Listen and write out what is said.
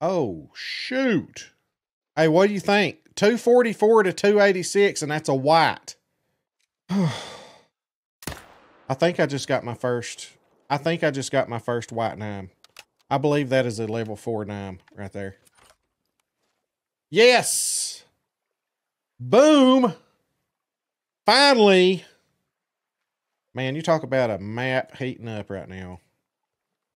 Oh, shoot. Hey, what do you think? 244 to 286, and that's a white. I think I just got my first white 9. I believe that is a level 4 9 right there. Yes! Boom! Finally! Man, you talk about a map heating up right now.